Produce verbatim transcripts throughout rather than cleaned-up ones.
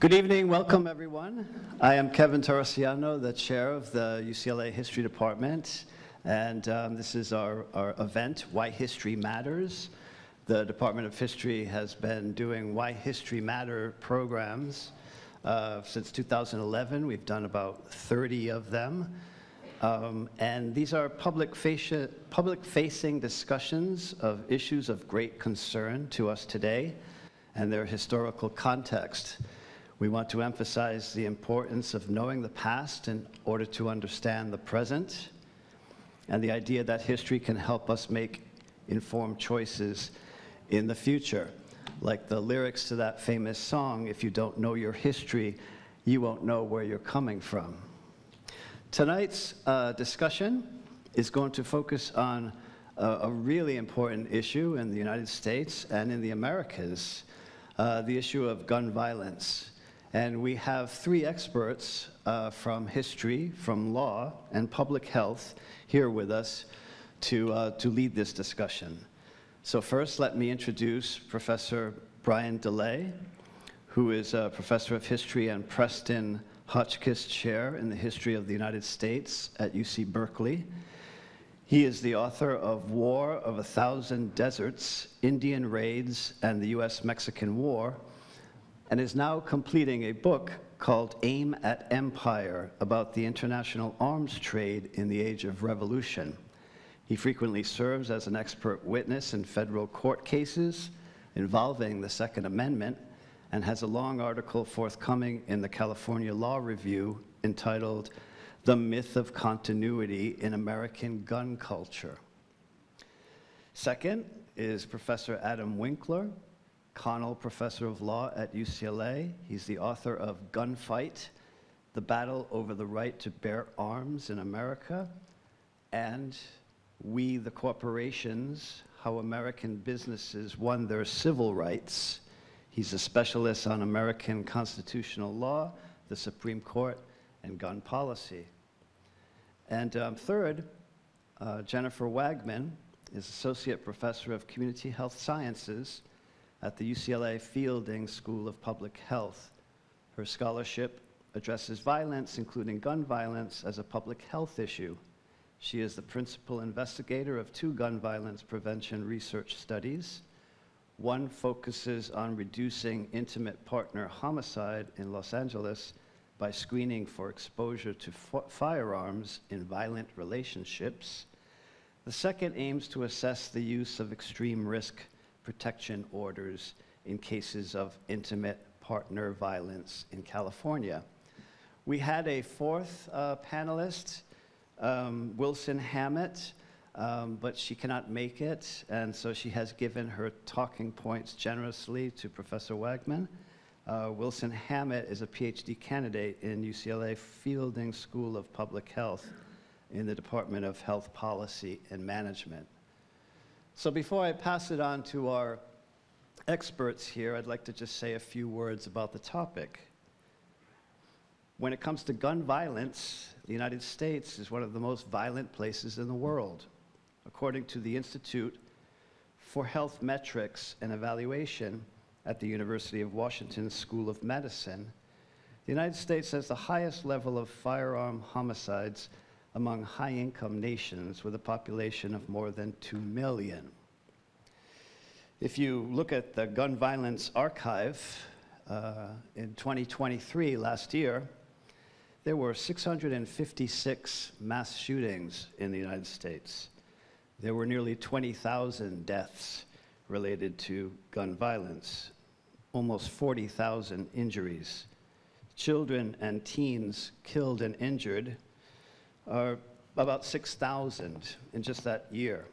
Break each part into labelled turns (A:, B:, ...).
A: Good evening, welcome everyone. I am Kevin Terraciano, the chair of the U C L A History Department, and um, this is our, our event, Why History Matters. The Department of History has been doing Why History Matter programs uh, since two thousand eleven. We've done about thirty of them. Um, and these are public-facing public-facing discussions of issues of great concern to us today and their historical context. We want to emphasize the importance of knowing the past in order to understand the present, and the idea that history can help us make informed choices in the future. Like the lyrics to that famous song, if you don't know your history, you won't know where you're coming from. Tonight's uh, discussion is going to focus on a, a really important issue in the United States and in the Americas, uh, the issue of gun violence. And we have three experts uh, from history, from law, and public health here with us to, uh, to lead this discussion. So first, let me introduce Professor Brian DeLay, who is a professor of history and Preston Hotchkis Chair in the History of the United States at U C Berkeley. He is the author of War of a Thousand Deserts, Indian Raids, and the U S Mexican War, and is now completing a book called Aim at Empire about the international arms trade in the age of revolution. He frequently serves as an expert witness in federal court cases involving the Second Amendment, and has a long article forthcoming in the California Law Review entitled The Myth of Continuity in American Gun Culture. Second is Professor Adam Winkler, Connell Professor of Law at U C L A. He's the author of Gunfight, The Battle Over the Right to Bear Arms in America, and We the Corporations, How American Businesses Won Their Civil Rights. He's a specialist on American constitutional law, the Supreme Court, and gun policy. And um, third, uh, Jennifer Wagman is Associate Professor of Community Health Sciences at the U C L A Fielding School of Public Health. Her scholarship addresses violence, including gun violence, as a public health issue. She is the principal investigator of two gun violence prevention research studies. One focuses on reducing intimate partner homicide in Los Angeles by screening for exposure to firearms in violent relationships. The second aims to assess the use of extreme risk protection orders in cases of intimate partner violence in California. We had a fourth uh, panelist, um, Wilson Hammett, um, but she cannot make it, and so she has given her talking points generously to Professor Wagman. Uh, Wilson Hammett is a PhD candidate in U C L A Fielding School of Public Health in the Department of Health Policy and Management. So before I pass it on to our experts here, I'd like to just say a few words about the topic. When it comes to gun violence, the United States is one of the most violent places in the world. According to the Institute for Health Metrics and Evaluation at the University of Washington School of Medicine, the United States has the highest level of firearm homicides among high-income nations with a population of more than two million. If you look at the Gun Violence Archive, uh, in twenty twenty-three, last year, there were six hundred fifty-six mass shootings in the United States. There were nearly twenty thousand deaths related to gun violence, almost forty thousand injuries. Children and teens killed and injured are about six thousand in just that year.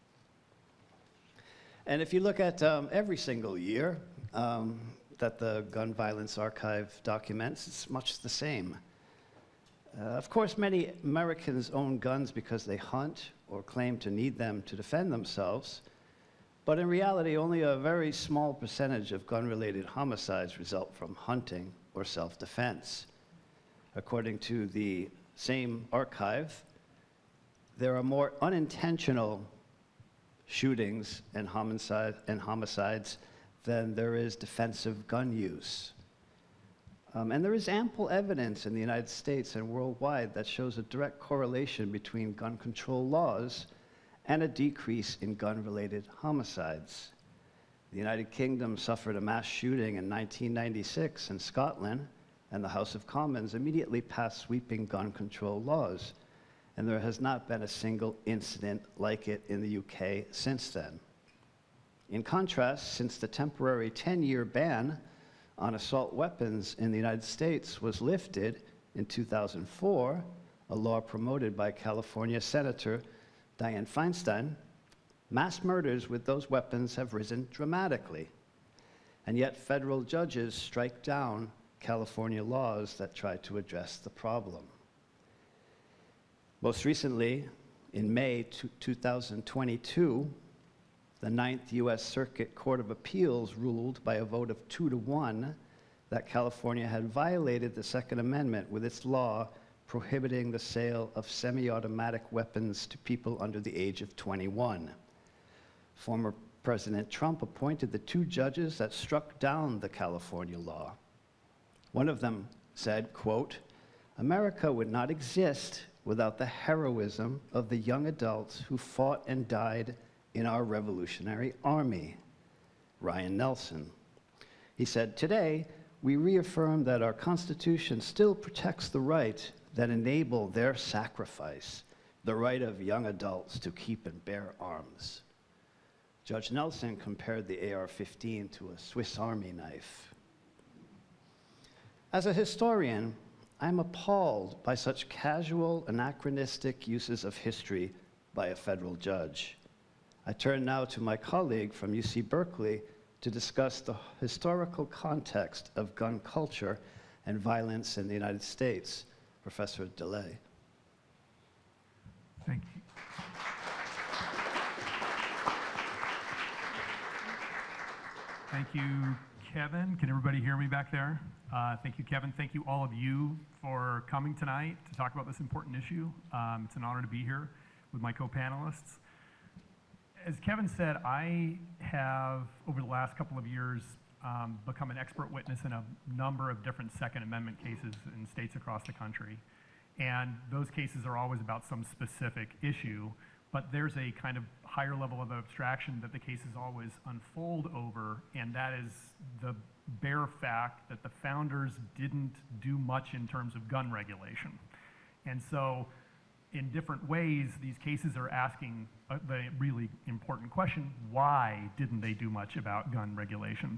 A: And if you look at um, every single year um, that the Gun Violence Archive documents, it's much the same. Uh, of course, many Americans own guns because they hunt or claim to need them to defend themselves, but in reality, only a very small percentage of gun-related homicides result from hunting or self-defense. According to the same archive, there are more unintentional shootings and, homicide, and homicides than there is defensive gun use. Um, and there is ample evidence in the United States and worldwide that shows a direct correlation between gun control laws and a decrease in gun-related homicides. The United Kingdom suffered a mass shooting in nineteen ninety-six in Scotland, and the House of Commons immediately passed sweeping gun control laws. And there has not been a single incident like it in the U K since then. In contrast, since the temporary ten-year ban on assault weapons in the United States was lifted in two thousand four, a law promoted by California Senator Dianne Feinstein, mass murders with those weapons have risen dramatically. And yet federal judges strike down California laws that try to address the problem. Most recently, in May two thousand twenty-two, the Ninth U S Circuit Court of Appeals ruled by a vote of two to one that California had violated the Second Amendment with its law prohibiting the sale of semi-automatic weapons to people under the age of twenty-one. Former President Trump appointed the two judges that struck down the California law. One of them said, quote, "America would not exist without the heroism of the young adults who fought and died in our Revolutionary Army." Ryan Nelson. He said, "Today, we reaffirm that our Constitution still protects the right that enable their sacrifice, the right of young adults to keep and bear arms." Judge Nelson compared the A R fifteen to a Swiss Army knife. As a historian, I'm appalled by such casual, anachronistic uses of history by a federal judge. I turn now to my colleague from U C Berkeley to discuss the historical context of gun culture and violence in the United States. Professor DeLay.
B: Thank you. Thank you, Kevin. Can everybody hear me back there? Uh, thank you, Kevin. Thank you, all of you, for coming tonight to talk about this important issue. Um, it's an honor to be here with my co-panelists. As Kevin said, I have, over the last couple of years, um, become an expert witness in a number of different Second Amendment cases in states across the country. And those cases are always about some specific issue, but there's a kind of higher level of abstraction that the cases always unfold over, and that is the bare fact that the founders didn't do much in terms of gun regulation. And so, in different ways, these cases are asking uh, the really important question: why didn't they do much about gun regulation?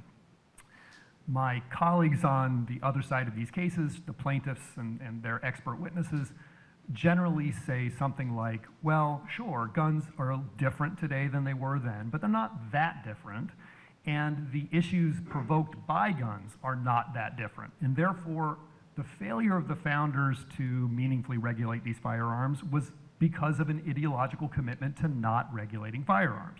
B: My colleagues on the other side of these cases, the plaintiffs and, and their expert witnesses, generally say something like, well, sure, guns are different today than they were then, but they're not that different, and the issues provoked by guns are not that different, and therefore, the failure of the founders to meaningfully regulate these firearms was because of an ideological commitment to not regulating firearms.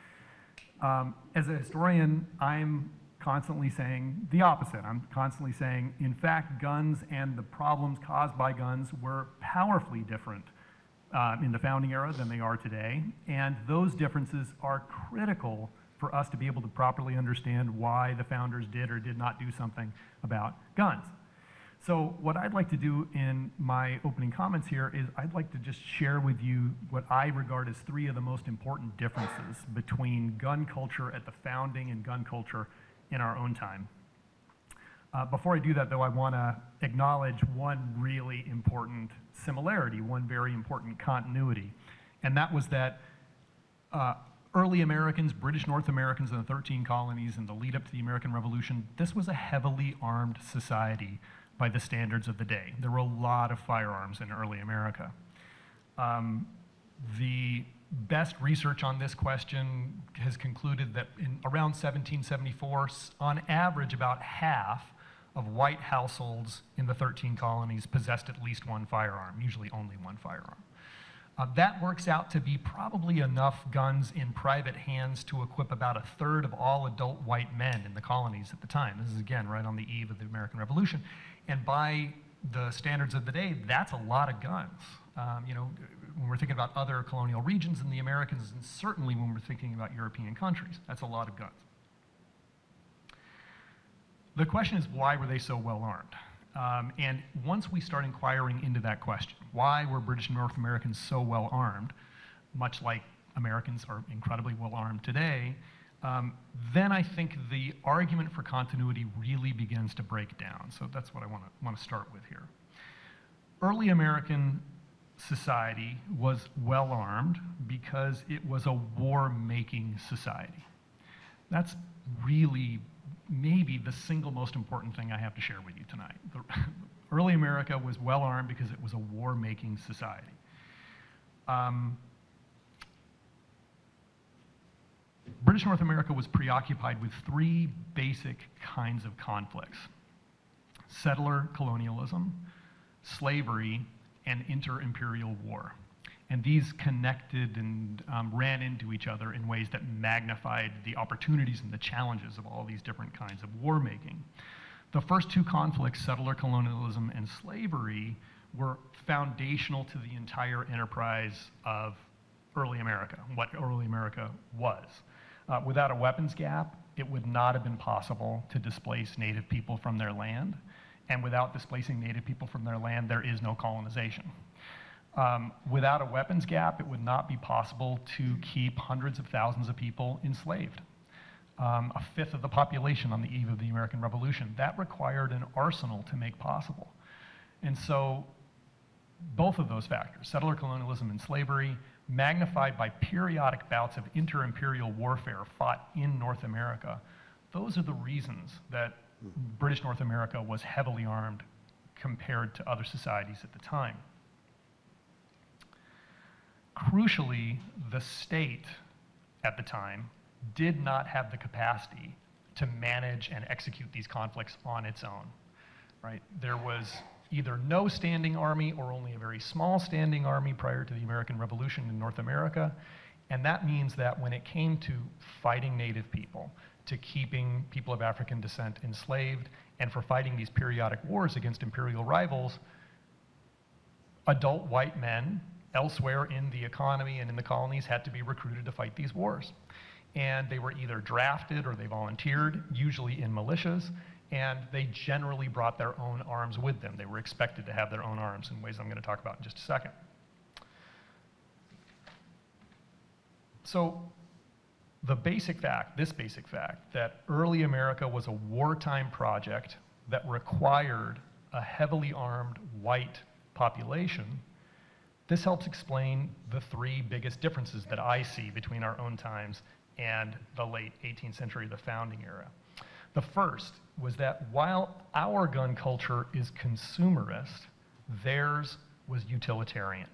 B: Um, as a historian, I'm constantly saying the opposite. I'm constantly saying, in fact, guns and the problems caused by guns were powerfully different uh, in the founding era than they are today, and those differences are critical for us to be able to properly understand why the founders did or did not do something about guns. So what I'd like to do in my opening comments here is I'd like to just share with you what I regard as three of the most important differences between gun culture at the founding and gun culture in our own time. Uh, before I do that, though, I want to acknowledge one really important similarity, one very important continuity, and that was that uh, early Americans, British North Americans in the thirteen colonies and the lead up to the American Revolution, this was a heavily armed society by the standards of the day. There were a lot of firearms in early America. Um, the best research on this question has concluded that in around seventeen seventy-four, on average, about half of white households in the thirteen colonies possessed at least one firearm, usually only one firearm. Uh, that works out to be probably enough guns in private hands to equip about a third of all adult white men in the colonies at the time. This is, again, right on the eve of the American Revolution. And by the standards of the day, that's a lot of guns. Um, you know, when we're thinking about other colonial regions in the Americas, and certainly when we're thinking about European countries, that's a lot of guns. The question is, why were they so well armed? Um, and once we start inquiring into that question, why were British North Americans so well armed, much like Americans are incredibly well armed today, um, then I think the argument for continuity really begins to break down. So that's what I want to want to start with here. Early American society was well armed because it was a war-making society. That's really maybe the single most important thing I have to share with you tonight. The, early America was well armed because it was a war-making society. Um, British North America was preoccupied with three basic kinds of conflicts: settler colonialism, slavery, and inter-imperial war. And these connected and um, ran into each other in ways that magnified the opportunities and the challenges of all these different kinds of war making. The first two conflicts, settler colonialism and slavery, were foundational to the entire enterprise of early America, what early America was. Uh, without a weapons gap, it would not have been possible to displace native people from their land. And without displacing native people from their land, there is no colonization. Um, without a weapons gap, it would not be possible to keep hundreds of thousands of people enslaved. Um, a fifth of the population on the eve of the American Revolution. That required an arsenal to make possible. And so both of those factors, settler colonialism and slavery, magnified by periodic bouts of inter-imperial warfare fought in North America, those are the reasons that British North America was heavily armed compared to other societies at the time. Crucially, the state at the time did not have the capacity to manage and execute these conflicts on its own, right? There was either no standing army or only a very small standing army prior to the American Revolution in North America, and that means that when it came to fighting native people, to keeping people of African descent enslaved, and for fighting these periodic wars against imperial rivals, adult white men elsewhere in the economy and in the colonies had to be recruited to fight these wars. And they were either drafted or they volunteered, usually in militias, and they generally brought their own arms with them. They were expected to have their own arms in ways I'm going to talk about in just a second. So the basic fact, this basic fact, that early America was a wartime project that required a heavily armed white population, this helps explain the three biggest differences that I see between our own times and the late eighteenth century, the founding era. The first was that while our gun culture is consumerist, theirs was utilitarian.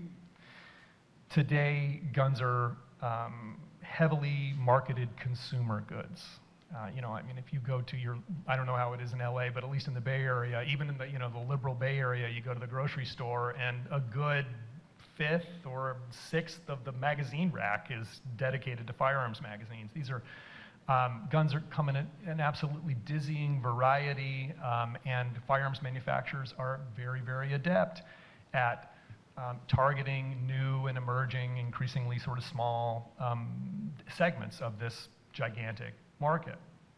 B: Today, guns are um, heavily marketed consumer goods. Uh, you know, I mean, if you go to your, I don't know how it is in L A, but at least in the Bay Area, even in the, you know, the liberal Bay Area, you go to the grocery store and a good fifth or sixth of the magazine rack is dedicated to firearms magazines. These are, um, guns are come in an absolutely dizzying variety, um, and firearms manufacturers are very, very adept at um, targeting new and emerging, increasingly sort of small um, segments of this gigantic market.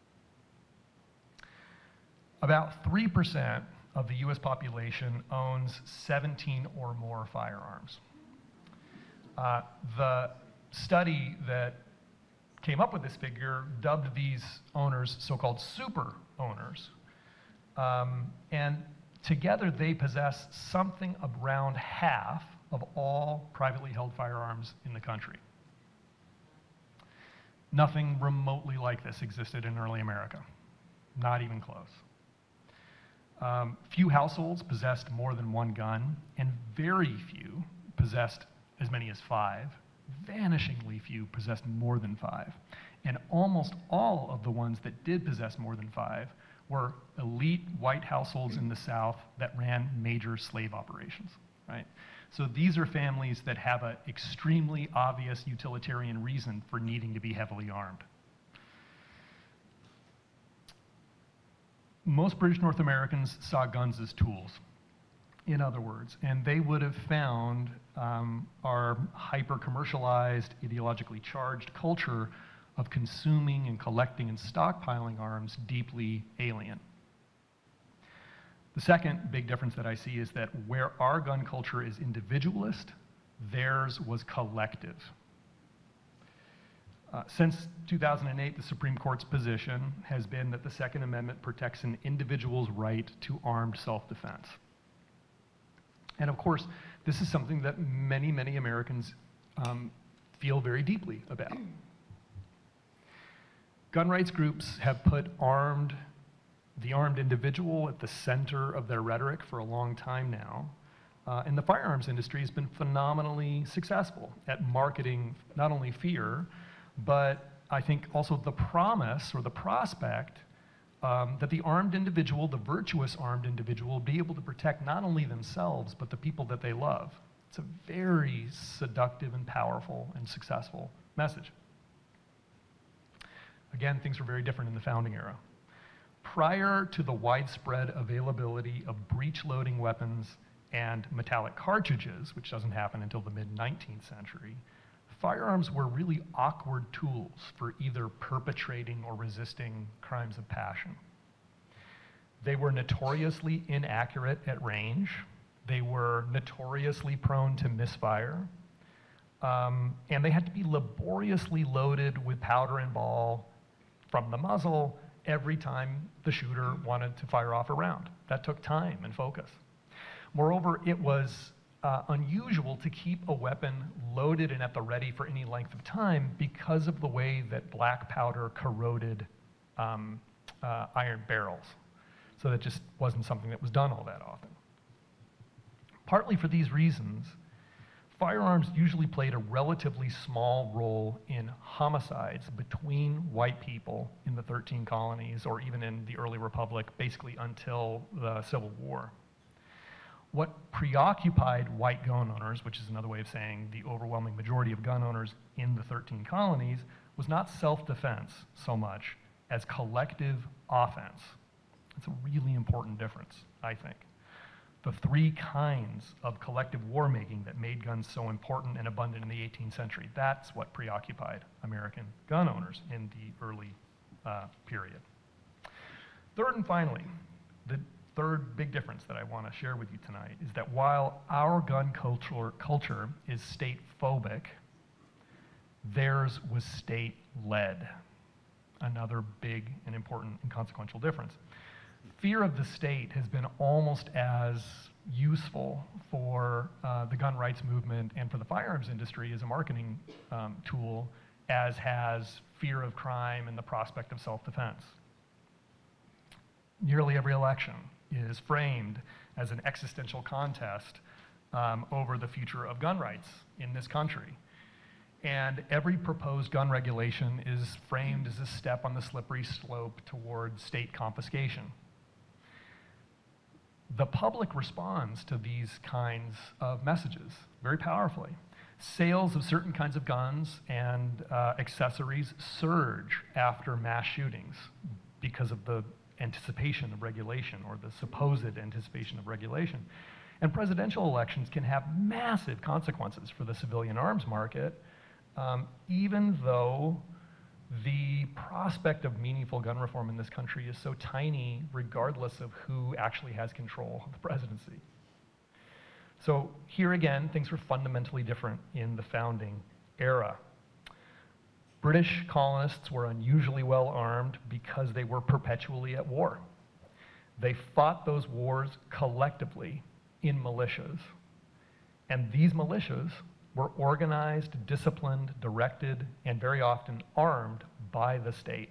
B: About three percent of the U S population owns seventeen or more firearms. Uh, the study that came up with this figure dubbed these owners so-called super owners. Um, and together they possess something around half of all privately held firearms in the country. Nothing remotely like this existed in early America, not even close. Um, few households possessed more than one gun, and very few possessed as many as five. Vanishingly few possessed more than five. And almost all of the ones that did possess more than five were elite white households in the South that ran major slave operations, right? So these are families that have an extremely obvious utilitarian reason for needing to be heavily armed. Most British North Americans saw guns as tools, in other words, and they would have found um, our hyper-commercialized, ideologically charged culture of consuming and collecting and stockpiling arms deeply alien. The second big difference that I see is that where our gun culture is individualist, theirs was collective. Uh, since two thousand eight, the Supreme Court's position has been that the Second Amendment protects an individual's right to armed self-defense. And of course, this is something that many, many Americans um, feel very deeply about. Gun rights groups have put armed, the armed individual at the center of their rhetoric for a long time now. Uh, and the firearms industry has been phenomenally successful at marketing not only fear, but I think also the promise or the prospect um, that the armed individual, the virtuous armed individual, will be able to protect not only themselves, but the people that they love. It's a very seductive and powerful and successful message. Again, things were very different in the founding era. Prior to the widespread availability of breech-loading weapons and metallic cartridges, which doesn't happen until the mid nineteenth century, firearms were really awkward tools for either perpetrating or resisting crimes of passion. They were notoriously inaccurate at range. They were notoriously prone to misfire. Um, and they had to be laboriously loaded with powder and ball from the muzzle every time the shooter wanted to fire off a round. That took time and focus. Moreover, it was uh, unusual to keep a weapon loaded and at the ready for any length of time because of the way that black powder corroded um, uh, iron barrels. So that just wasn't something that was done all that often. Partly for these reasons, firearms usually played a relatively small role in homicides between white people in the thirteen colonies or even in the early republic, basically until the Civil War. What preoccupied white gun owners, which is another way of saying the overwhelming majority of gun owners in the thirteen colonies, was not self-defense so much as collective offense. It's a really important difference, I think. The three kinds of collective war making that made guns so important and abundant in the eighteenth century, that's what preoccupied American gun owners in the early uh, period. Third and finally, the third big difference that I want to share with you tonight is that while our gun culture, culture is state-phobic, theirs was state-led. Another big and important and consequential difference. Fear of the state has been almost as useful for uh, the gun rights movement and for the firearms industry as a marketing um, tool as has fear of crime and the prospect of self-defense. Nearly every election is framed as an existential contest um, over the future of gun rights in this country. And every proposed gun regulation is framed as a step on the slippery slope toward state confiscation. The public responds to these kinds of messages very powerfully. Sales of certain kinds of guns and uh, accessories surge after mass shootings because of the anticipation of regulation or the supposed anticipation of regulation. And presidential elections can have massive consequences for the civilian arms market, um, even though the prospect of meaningful gun reform in this country is so tiny regardless of who actually has control of the presidency. So here again, things were fundamentally different in the founding era. British colonists were unusually well armed because they were perpetually at war. They fought those wars collectively in militias. And these militias were organized, disciplined, directed, and very often armed by the state.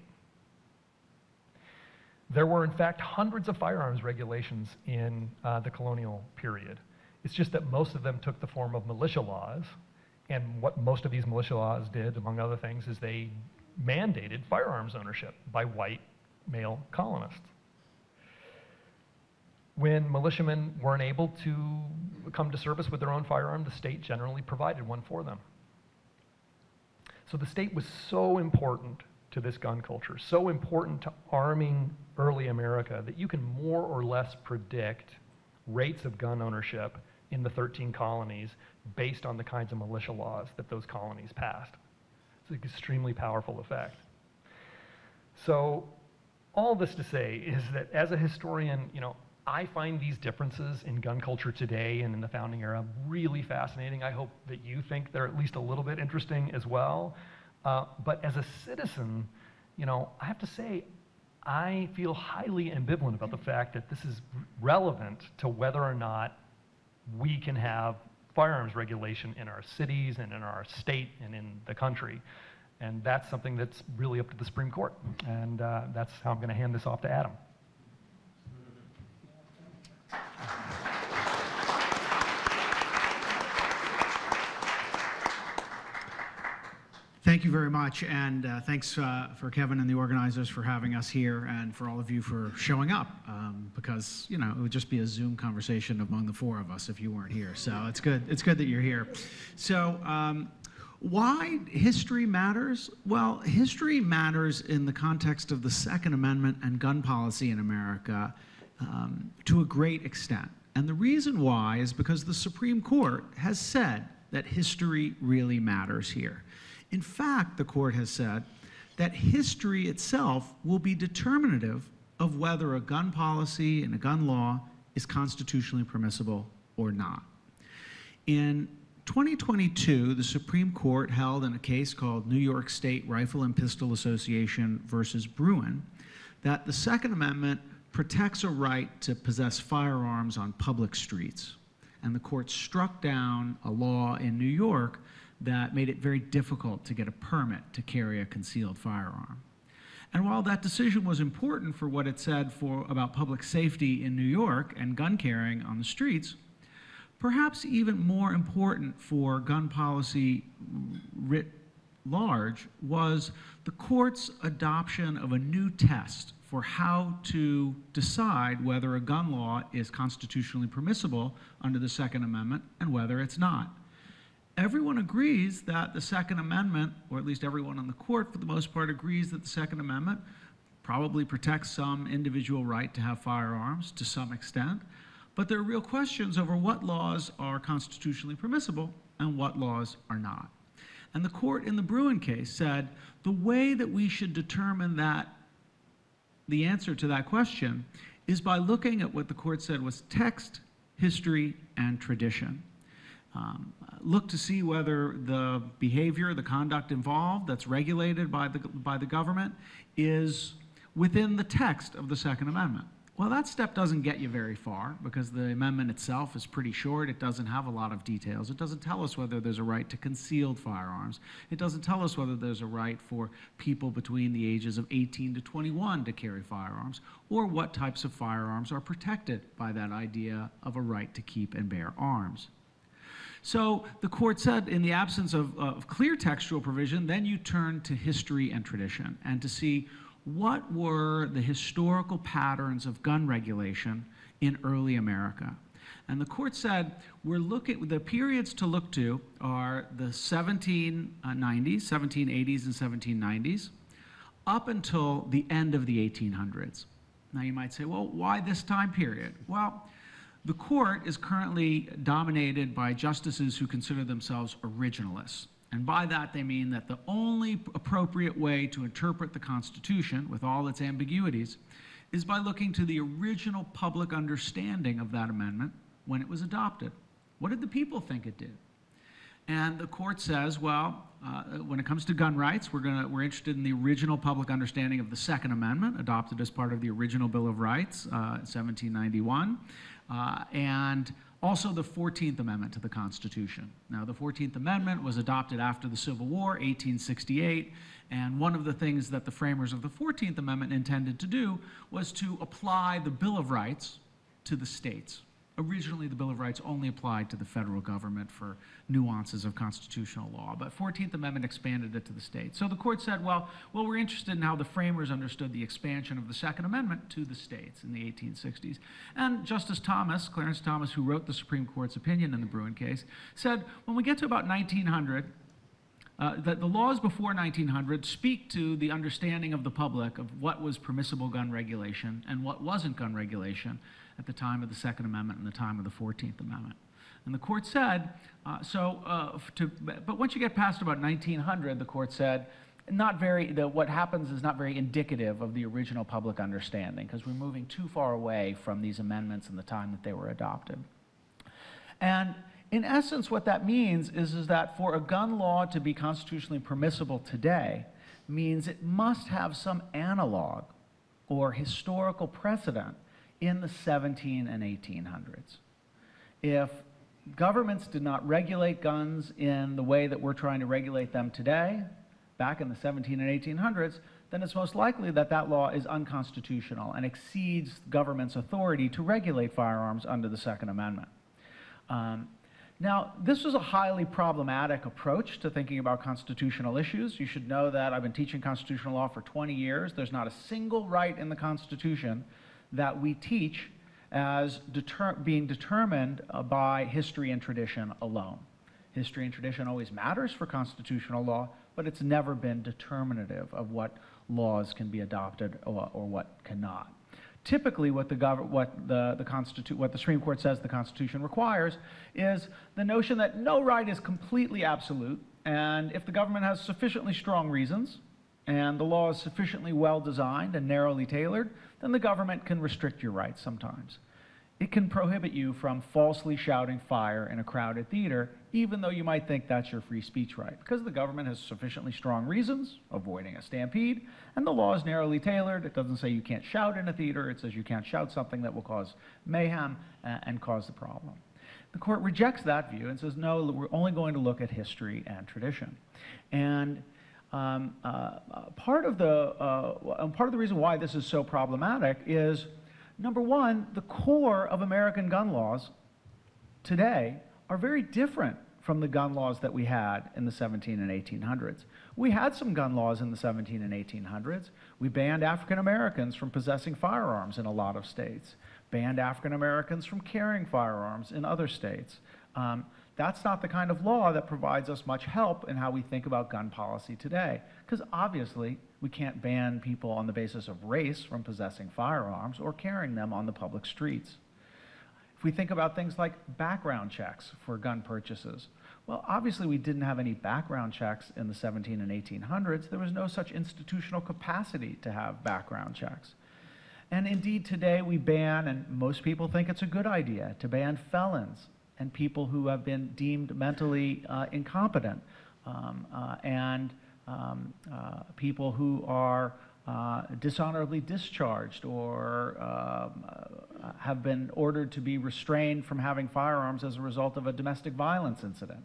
B: There were, in fact, hundreds of firearms regulations in uh, the colonial period. It's just that most of them took the form of militia laws, and what most of these militia laws did, among other things, is they mandated firearms ownership by white male colonists. When militiamen weren't able to come to service with their own firearm, the state generally provided one for them. So the state was so important to this gun culture, so important to arming early America, that you can more or less predict rates of gun ownership in the thirteen colonies based on the kinds of militia laws that those colonies passed. It's an extremely powerful effect. So all this to say is that as a historian, you know, I find these differences in gun culture today and in the founding era really fascinating. I hope that you think they're at least a little bit interesting as well. Uh, but as a citizen, you know, I have to say, I feel highly ambivalent about the fact that this is relevant to whether or not we can have firearms regulation in our cities and in our state and in the country. And that's something that's really up to the Supreme Court. And uh, that's how I'm going to hand this off to Adam.
C: Thank you very much, and uh, thanks uh, for Kevin and the organizers for having us here, and for all of you for showing up, um, because, you know, it would just be a Zoom conversation among the four of us if you weren't here. So it's good, it's good that you're here. So um, why history matters? Well, history matters in the context of the Second Amendment and gun policy in America um, to a great extent. And the reason why is because the Supreme Court has said that history really matters here. In fact, the court has said that history itself will be determinative of whether a gun policy and a gun law is constitutionally permissible or not. In twenty twenty-two, the Supreme Court held in a case called New York State Rifle and Pistol Association versus Bruin that the Second Amendment protects a right to possess firearms on public streets. And the court struck down a law in New York that made it very difficult to get a permit to carry a concealed firearm. And while that decision was important for what it said for, about public safety in New York and gun carrying on the streets, perhaps even more important for gun policy writ large was the court's adoption of a new test for how to decide whether a gun law is constitutionally permissible under the Second Amendment and whether it's not. Everyone agrees that the Second Amendment, or at least everyone on the court for the most part agrees that the Second Amendment probably protects some individual right to have firearms to some extent, but there are real questions over what laws are constitutionally permissible and what laws are not. And the court in the Bruin case said the way that we should determine that, the answer to that question, is by looking at what the court said was text, history, and tradition. Um, look to see whether the behavior, the conduct involved that's regulated by the, by the government is within the text of the Second Amendment. Well, that step doesn't get you very far because the amendment itself is pretty short. It doesn't have a lot of details. It doesn't tell us whether there's a right to concealed firearms. It doesn't tell us whether there's a right for people between the ages of eighteen to twenty-one to carry firearms, or what types of firearms are protected by that idea of a right to keep and bear arms. So the court said, in the absence of, of clear textual provision, then you turn to history and tradition and to see what were the historical patterns of gun regulation in early America. And the court said, we're looking, the periods to look to are the seventeen nineties, seventeen eighties and seventeen nineties, up until the end of the eighteen hundreds. Now you might say, well, why this time period? Well, the court is currently dominated by justices who consider themselves originalists. And by that they mean that the only appropriate way to interpret the Constitution, with all its ambiguities, is by looking to the original public understanding of that amendment when it was adopted. What did the people think it did? And the court says, well, uh, when it comes to gun rights, we're, gonna, we're interested in the original public understanding of the Second Amendment, adopted as part of the original Bill of Rights, uh, seventeen ninety-one. Uh, and also the fourteenth Amendment to the Constitution. Now, the fourteenth Amendment was adopted after the Civil War, eighteen sixty-eight, and one of the things that the framers of the fourteenth Amendment intended to do was to apply the Bill of Rights to the states. Originally, the Bill of Rights only applied to the federal government for nuances of constitutional law, but fourteenth Amendment expanded it to the states. So the court said, well, well, we're interested in how the framers understood the expansion of the Second Amendment to the states in the eighteen sixties. And Justice Thomas, Clarence Thomas, who wrote the Supreme Court's opinion in the Bruin case, said, when we get to about nineteen hundred, uh, that the laws before nineteen hundred speak to the understanding of the public of what was permissible gun regulation and what wasn't gun regulation at the time of the Second Amendment and the time of the fourteenth Amendment. And the court said, uh, so, uh, to, but once you get past about nineteen hundred, the court said, not very, the, what happens is not very indicative of the original public understanding, because we're moving too far away from these amendments and the time that they were adopted. And in essence, what that means is, is that for a gun law to be constitutionally permissible today means it must have some analog or historical precedent in the seventeen and eighteen hundreds. If governments did not regulate guns in the way that we're trying to regulate them today, back in the seventeen and eighteen hundreds, then it's most likely that that law is unconstitutional and exceeds government's authority to regulate firearms under the Second Amendment. Um, now, this is a highly problematic approach to thinking about constitutional issues. You should know that I've been teaching constitutional law for twenty years. There's not a single right in the Constitution that we teach as deter being determined uh, by history and tradition alone. History and tradition always matters for constitutional law, but it's never been determinative of what laws can be adopted or, or what cannot. Typically, what the, gov what, the, the Constitu what the Supreme Court says the Constitution requires is the notion that no right is completely absolute, and if the government has sufficiently strong reasons, and the law is sufficiently well designed and narrowly tailored, then the government can restrict your rights sometimes. It can prohibit you from falsely shouting fire in a crowded theater, even though you might think that's your free speech right, because the government has sufficiently strong reasons, avoiding a stampede, and the law is narrowly tailored. It doesn't say you can't shout in a theater. It says you can't shout something that will cause mayhem uh, and cause the problem. The court rejects that view and says, no, we're only going to look at history and tradition. And um, uh, part of the, uh, part of the reason why this is so problematic is, number one, the core of American gun laws today are very different from the gun laws that we had in the seventeen and eighteen hundreds. We had some gun laws in the seventeen and eighteen hundreds. We banned African Americans from possessing firearms in a lot of states, banned African Americans from carrying firearms in other states. Um, that's not the kind of law that provides us much help in how we think about gun policy today, because obviously we can't ban people on the basis of race from possessing firearms or carrying them on the public streets. If we think about things like background checks for gun purchases, well, obviously we didn't have any background checks in the seventeen and eighteen hundreds. There was no such institutional capacity to have background checks. And indeed today we ban, and most people think it's a good idea, to ban felons and people who have been deemed mentally uh, incompetent, um, uh, and um, uh, people who are uh, dishonorably discharged or um, uh, have been ordered to be restrained from having firearms as a result of a domestic violence incident.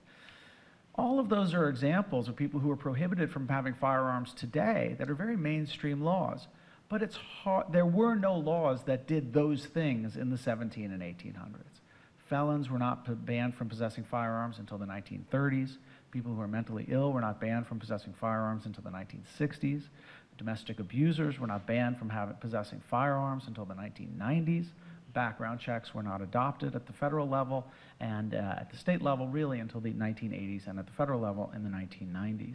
C: All of those are examples of people who are prohibited from having firearms today that are very mainstream laws. But it's hard, there were no laws that did those things in the seventeen and eighteen hundreds. Felons were not banned from possessing firearms until the nineteen thirties. People who are mentally ill were not banned from possessing firearms until the nineteen sixties. Domestic abusers were not banned from having, possessing firearms until the nineteen nineties. Background checks were not adopted at the federal level and uh, at the state level really until the nineteen eighties, and at the federal level in the nineteen nineties.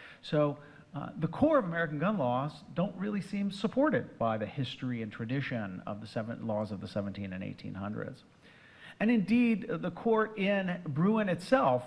C: So uh, the core of American gun laws don't really seem supported by the history and tradition of the seven, laws of the seventeen and eighteen hundreds. And indeed, the court in Bruin itself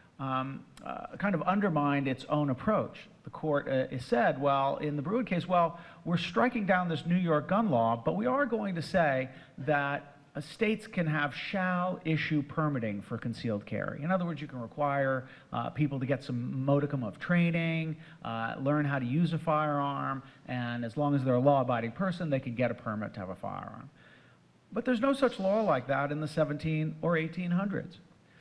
C: um, uh, kind of undermined its own approach. The court uh, said, well, in the Bruin case, well, we're striking down this New York gun law, but we are going to say that uh, states can have shall issue permitting for concealed carry. In other words, you can require uh, people to get some modicum of training, uh, learn how to use a firearm, and as long as they're a law-abiding person, they can get a permit to have a firearm. But there's no such law like that in the seventeen or eighteen hundreds.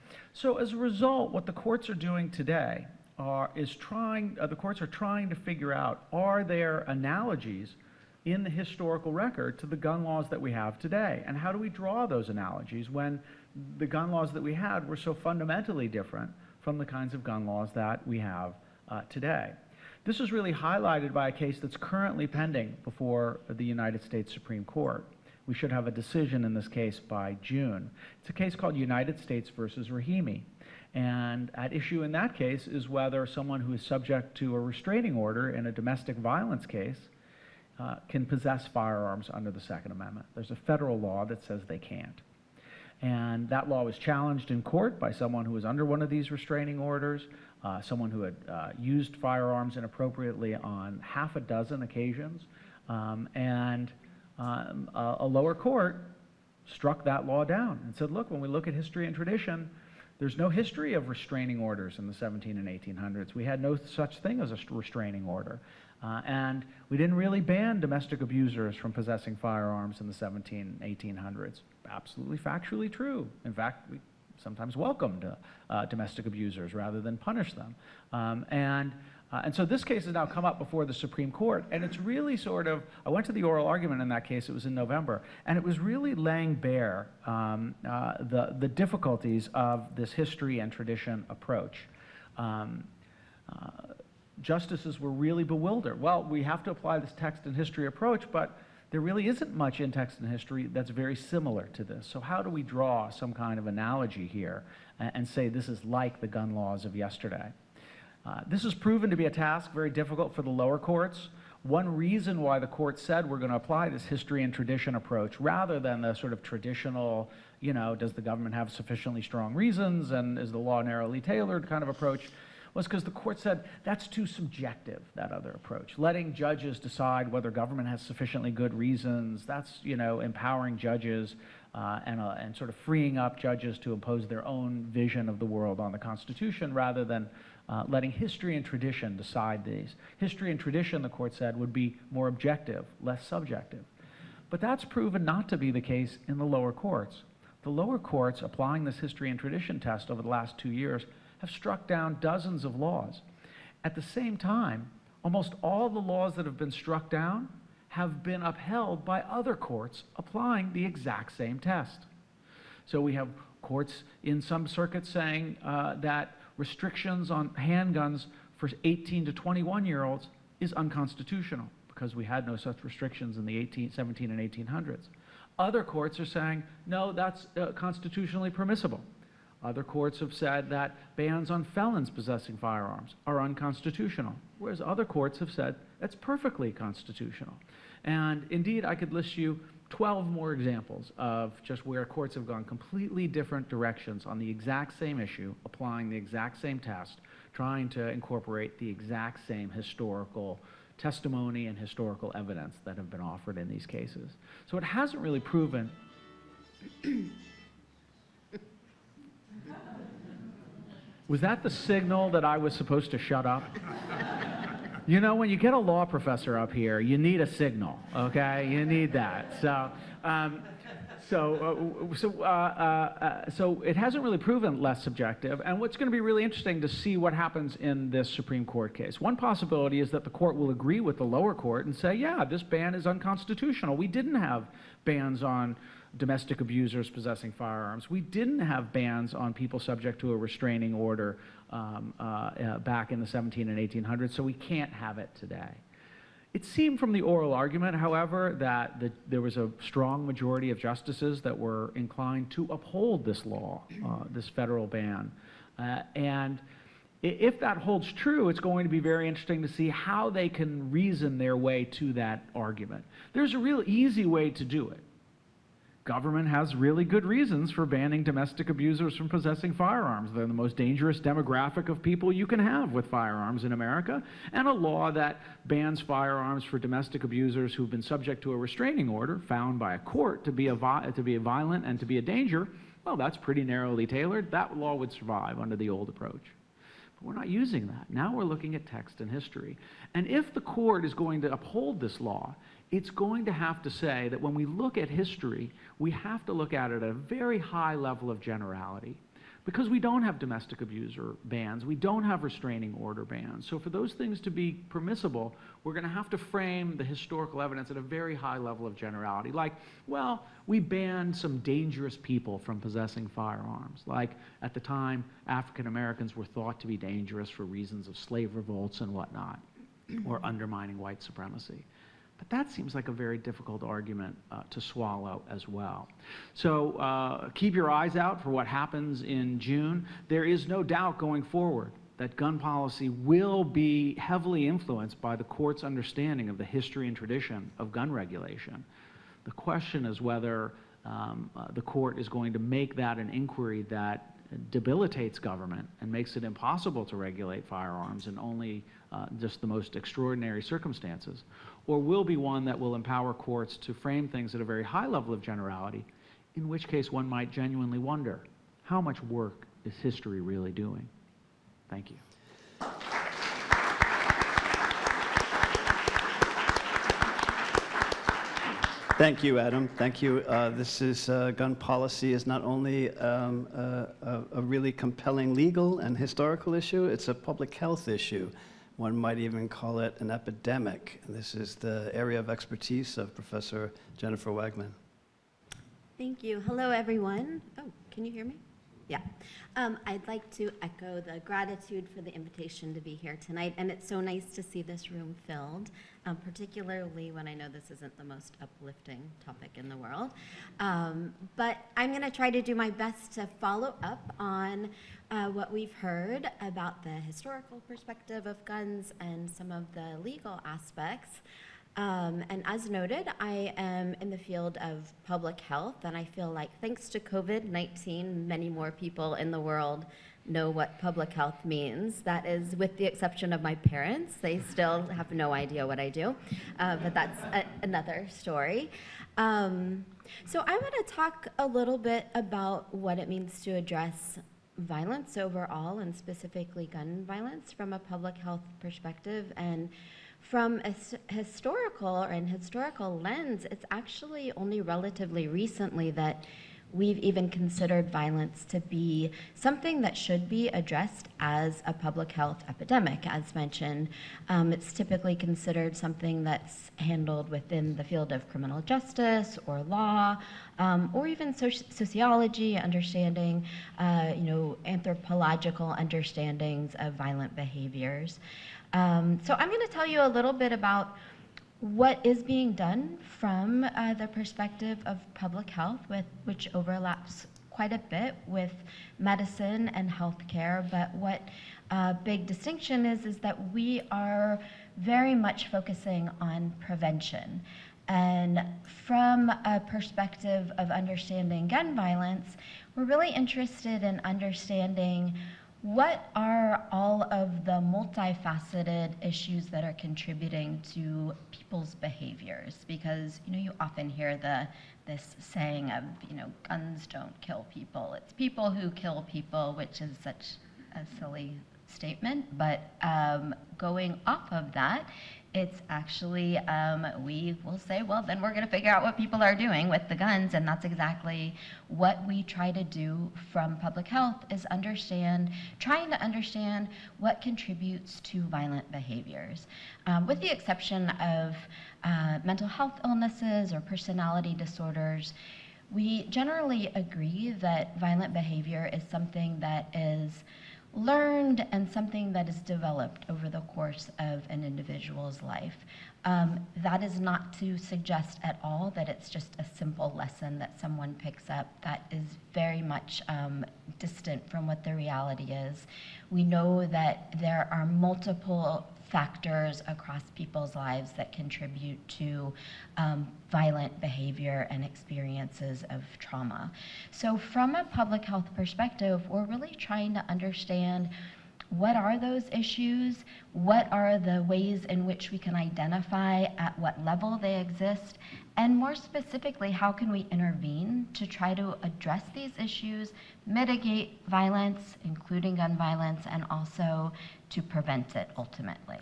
C: So as a result, what the courts are doing today are, is trying, uh, the courts are trying to figure out, are there analogies in the historical record to the gun laws that we have today? And how do we draw those analogies when the gun laws that we had were so fundamentally different from the kinds of gun laws that we have uh, today? This is really highlighted by a case that's currently pending before the United States Supreme Court. We should have a decision in this case by June. It's a case called United States versus Rahimi. And at issue in that case is whether someone who is subject to a restraining order in a domestic violence case uh, can possess firearms under the Second Amendment. There's a federal law that says they can't. And that law was challenged in court by someone who was under one of these restraining orders, uh, someone who had uh, used firearms inappropriately on half a dozen occasions. Um, and um, a, a lower court struck that law down and said, look, when we look at history and tradition, there's no history of restraining orders in the seventeen and eighteen hundreds. We had no such thing as a restraining order. Uh, and we didn't really ban domestic abusers from possessing firearms in the seventeen and eighteen hundreds. Absolutely factually true. In fact, we sometimes welcomed uh, uh, domestic abusers rather than punish them. Um, and, uh, and so this case has now come up before the Supreme Court, and it's really sort of, I went to the oral argument in that case, it was in November, and it was really laying bare um, uh, the, the difficulties of this history and tradition approach. Um, uh, Justices were really bewildered. Well, we have to apply this text and history approach, but there really isn't much in text and history that's very similar to this. So how do we draw some kind of analogy here and, and say this is like the gun laws of yesterday? Uh, this has proven to be a task very difficult for the lower courts. One reason why the court said we're going to apply this history and tradition approach rather than the sort of traditional, you know, does the government have sufficiently strong reasons and is the law narrowly tailored kind of approach, was because the court said that's too subjective, that other approach. Letting judges decide whether government has sufficiently good reasons, that's, you know, empowering judges uh, and, uh, and sort of freeing up judges to impose their own vision of the world on the Constitution rather than uh, letting history and tradition decide these. History and tradition, the court said, would be more objective, less subjective. But that's proven not to be the case in the lower courts. The lower courts, applying this history and tradition test over the last two years, have struck down dozens of laws. At the same time, almost all the laws that have been struck down have been upheld by other courts applying the exact same test. So we have courts in some circuits saying uh, that restrictions on handguns for eighteen to twenty-one year olds is unconstitutional because we had no such restrictions in the eighteen, seventeen and eighteen hundreds. Other courts are saying, no, that's uh, constitutionally permissible. Other courts have said that bans on felons possessing firearms are unconstitutional, whereas other courts have said that's perfectly constitutional. And indeed, I could list you twelve more examples of just where courts have gone completely different directions on the exact same issue, applying the exact same test, trying to incorporate the exact same historical testimony and historical evidence that have been offered in these cases. So it hasn't really proven Was that the signal that I was supposed to shut up? You know, when you get a law professor up here, you need a signal, okay? You need that. So, um, so, uh, so, uh, uh, so it hasn't really proven less subjective. And what's going to be really interesting to see what happens in this Supreme Court case. One possibility is that the court will agree with the lower court and say, yeah, this ban is unconstitutional. We didn't have bans on domestic abusers possessing firearms. We didn't have bans on people subject to a restraining order um, uh, uh, back in the seventeen and eighteen hundreds, so we can't have it today. It seemed from the oral argument, however, that the, there was a strong majority of justices that were inclined to uphold this law, uh, this federal ban. Uh, and if that holds true, it's going to be very interesting to see how they can reason their way to that argument. There's a real easy way to do it. Government has really good reasons for banning domestic abusers from possessing firearms. They're the most dangerous demographic of people you can have with firearms in America, and a law that bans firearms for domestic abusers who've been subject to a restraining order found by a court to be a, vi to be a violent and to be a danger, well, that's pretty narrowly tailored. That law would survive under the old approach. But we're not using that. Now we're looking at text and history. And if the court is going to uphold this law, it's going to have to say that when we look at history, we have to look at it at a very high level of generality. Because we don't have domestic abuser bans, we don't have restraining order bans. So for those things to be permissible, we're going to have to frame the historical evidence at a very high level of generality. Like, well, we banned some dangerous people from possessing firearms. Like, at the time, African Americans were thought to be dangerous for reasons of slave revolts and whatnot, or undermining white supremacy. But that seems like a very difficult argument uh, to swallow as well. So uh, keep your eyes out for what happens in June. There is no doubt going forward that gun policy will be heavily influenced by the court's understanding of the history and tradition of gun regulation. The question is whether um, uh, the court is going to make that an inquiry that debilitates government and makes it impossible to regulate firearms in only uh, just the most extraordinary circumstances, or will be one that will empower courts to frame things at a very high level of generality, in which case one might genuinely wonder, how much work is history really doing? Thank you.
A: Thank you, Adam. Thank you. Uh, this is, uh, gun policy is not only um, a, a, a really compelling legal and historical issue, it's a public health issue. One might even call it an epidemic. And this is the area of expertise of Professor Jennifer Wagman.
D: Thank you. Hello, everyone. Oh, can you hear me? Yeah. Um, I'd like to echo the gratitude for the invitation to be here tonight, and it's so nice to see this room filled, um, particularly when I know this isn't the most uplifting topic in the world. Um, but I'm going to try to do my best to follow up on uh, what we've heard about the historical perspective of guns and some of the legal aspects. Um, and as noted, I am in the field of public health, and I feel like thanks to COVID nineteen, many more people in the world know what public health means. That is, with the exception of my parents. They still have no idea what I do, uh, but that's a, another story. Um, so I want to talk a little bit about what it means to address violence overall, and specifically gun violence, from a public health perspective. And from a historical and historical lens, it's actually only relatively recently that we've even considered violence to be something that should be addressed as a public health epidemic. As mentioned, um, it's typically considered something that's handled within the field of criminal justice or law, um, or even soci sociology, understanding, uh, you know, anthropological understandings of violent behaviors. Um, so I'm going to tell you a little bit about what is being done from uh, the perspective of public health, with, which overlaps quite a bit with medicine and healthcare. But what uh, big distinction is, is that we are very much focusing on prevention. And from a perspective of understanding gun violence, we're really interested in understanding what are all of the multifaceted issues that are contributing to people's behaviors? Because, you know, you often hear the this saying of, you know, guns don't kill people. It's people who kill people, which is such a silly statement. But um, going off of that, it's actually, um, we will say, well, then we're going to figure out what people are doing with the guns, and that's exactly what we try to do from public health, is understand, trying to understand what contributes to violent behaviors. Um, with the exception of uh, mental health illnesses or personality disorders, we generally agree that violent behavior is something that is learned and something that is developed over the course of an individual's life. Um, that is not to suggest at all that it's just a simple lesson that someone picks up. That is very much um, distant from what the reality is. We know that there are multiple factors across people's lives that contribute to um, violent behavior and experiences of trauma. So from a public health perspective, we're really trying to understand what are those issues, what are the ways in which we can identify at what level they exist, and more specifically, how can we intervene to try to address these issues, mitigate violence, including gun violence, and also to prevent it ultimately.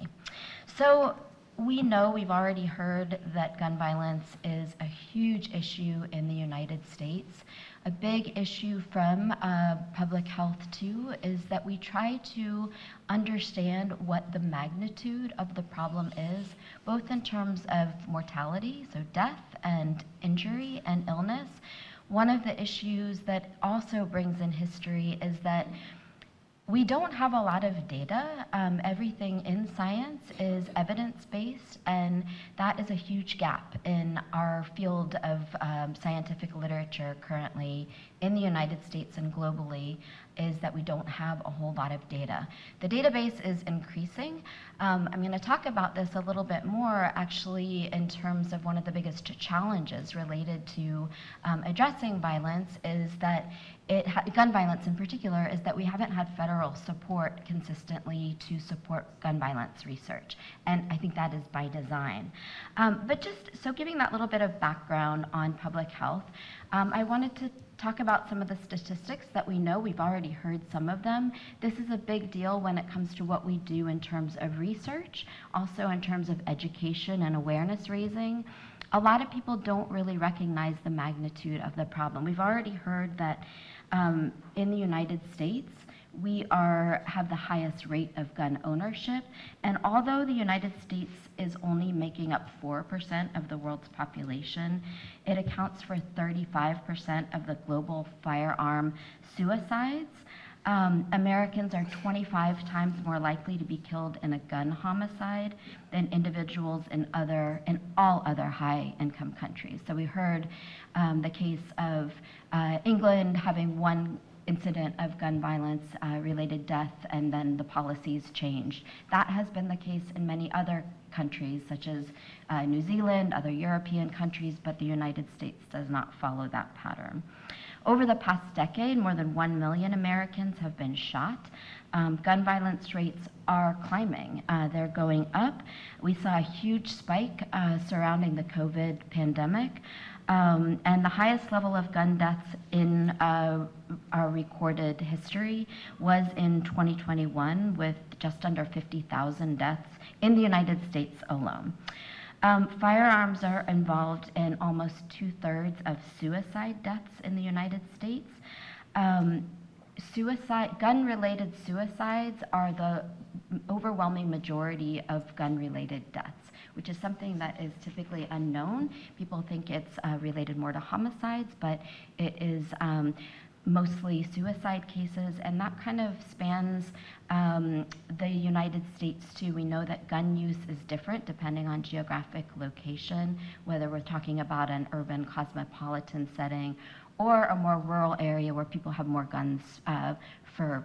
D: So we know, we've already heard that gun violence is a huge issue in the United States. A big issue from uh, public health too is that we try to understand what the magnitude of the problem is, both in terms of mortality, so death and injury and illness. One of the issues that also brings in history is that
E: We don't have a lot of data. Um, everything in science is evidence-based, and that is a huge gap in our field of um, scientific literature currently in the United States and globally, is that we don't have a whole lot of data. The database is increasing. Um, I'm gonna talk about this a little bit more actually in terms of one of the biggest challenges related to um, addressing violence is that it ha gun violence in particular, is that we haven't had federal support consistently to support gun violence research. And I think that is by design. Um, but just, so giving that little bit of background on public health, um, I wanted to talk about some of the statistics that we know. We've already heard some of them. This is a big deal when it comes to what we do in terms of research, also in terms of education and awareness raising. A lot of people don't really recognize the magnitude of the problem. We've already heard that um, in the United States, we are, have the highest rate of gun ownership. And although the United States is only making up four percent of the world's population, it accounts for thirty-five percent of the global firearm suicides. Um, Americans are twenty-five times more likely to be killed in a gun homicide than individuals in other, in all other high-income countries. So we heard um, the case of uh, England having one incident of gun violence uh, related death, and then the policies changed. That has been the case in many other countries, such as uh, New Zealand, other European countries, but the United States does not follow that pattern. Over the past decade, more than one million Americans have been shot. Um, gun violence rates are climbing. Uh, they're going up. We saw a huge spike uh, surrounding the COVID pandemic. Um, and the highest level of gun deaths in uh, our recorded history was in twenty twenty-one, with just under fifty thousand deaths in the United States alone. Um, firearms are involved in almost two-thirds of suicide deaths in the United States. Um, suicide, gun-related suicides are the overwhelming majority of gun-related deaths, which is something that is typically unknown. People think it's uh, related more to homicides, but it is um, mostly suicide cases, and that kind of spans um, the United States too. We know that gun use is different depending on geographic location, whether we're talking about an urban cosmopolitan setting or a more rural area where people have more guns uh, for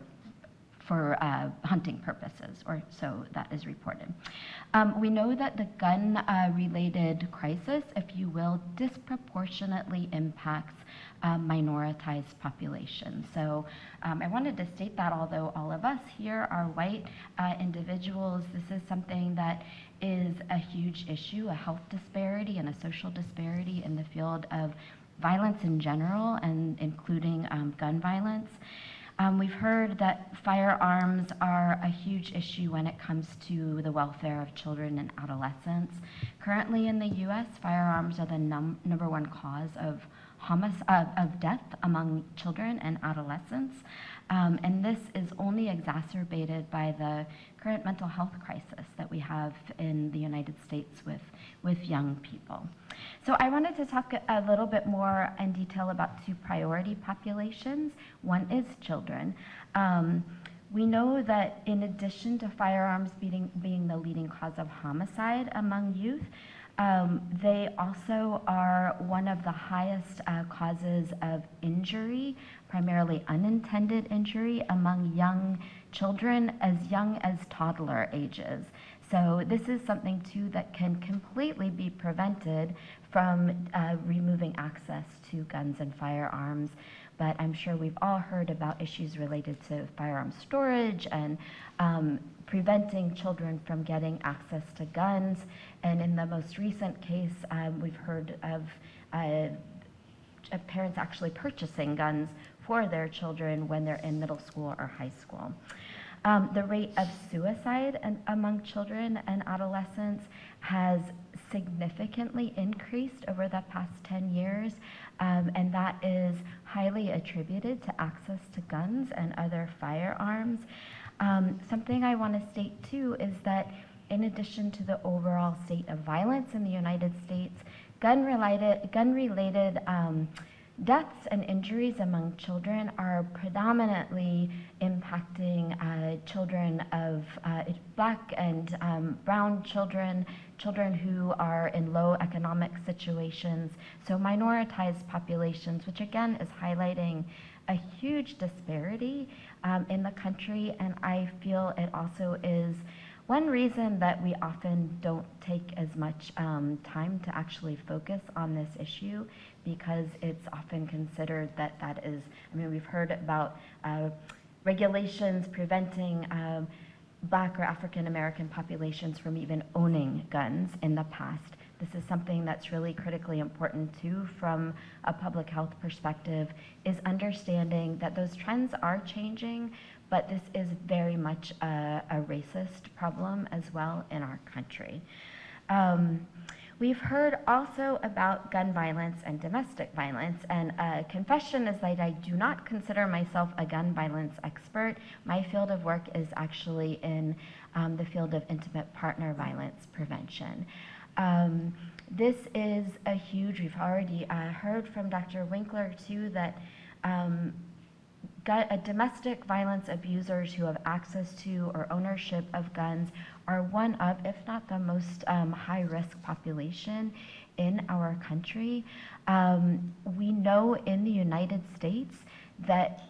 E: for uh, hunting purposes, or so that is reported. Um, we know that the gun-related uh, crisis, if you will, disproportionately impacts uh, minoritized populations. So um, I wanted to state that although all of us here are white uh, individuals, this is something that is a huge issue, a health disparity and a social disparity in the field of violence in general, and including um, gun violence. Um, we've heard that firearms are a huge issue when it comes to the welfare of children and adolescents. Currently in the U S, firearms are the num number one cause of, homic uh, of death among children and adolescents. Um, and this is only exacerbated by the current mental health crisis that we have in the United States with, with young people. So I wanted to talk a little bit more in detail about two priority populations. One is children. Um, we know that in addition to firearms being, being the leading cause of homicide among youth, Um, they also are one of the highest uh, causes of injury, primarily unintended injury, among young children as young as toddler ages. So this is something too that can completely be prevented from uh, removing access to guns and firearms. But I'm sure we've all heard about issues related to firearm storage and um, preventing children from getting access to guns. And in the most recent case, um, we've heard of uh, parents actually purchasing guns for their children when they're in middle school or high school. Um, the rate of suicide and, among children and adolescents has significantly increased over the past ten years, um, and that is highly attributed to access to guns and other firearms. Um, something I want to state too is that in addition to the overall state of violence in the United States, gun-related gun-related um, deaths and injuries among children are predominantly impacting uh, children of uh, black and um, brown children, children who are in low economic situations, so minoritized populations, which again is highlighting a huge disparity um, in the country, and I feel it also is one reason that we often don't take as much um, time to actually focus on this issue, because it's often considered that that is, I mean, we've heard about uh, regulations preventing um, Black or African American populations from even owning guns in the past. This is something that's really critically important too from a public health perspective, is understanding that those trends are changing, but this is very much a, a racist problem as well in our country. Um, we've heard also about gun violence and domestic violence, and a confession is that I do not consider myself a gun violence expert. My field of work is actually in um, the field of intimate partner violence prevention. Um, this is a huge, we've already uh, heard from Doctor Winkler too, that um, gu- uh, domestic violence abusers who have access to or ownership of guns are one of, if not the most um, high-risk population in our country. Um, we know in the United States that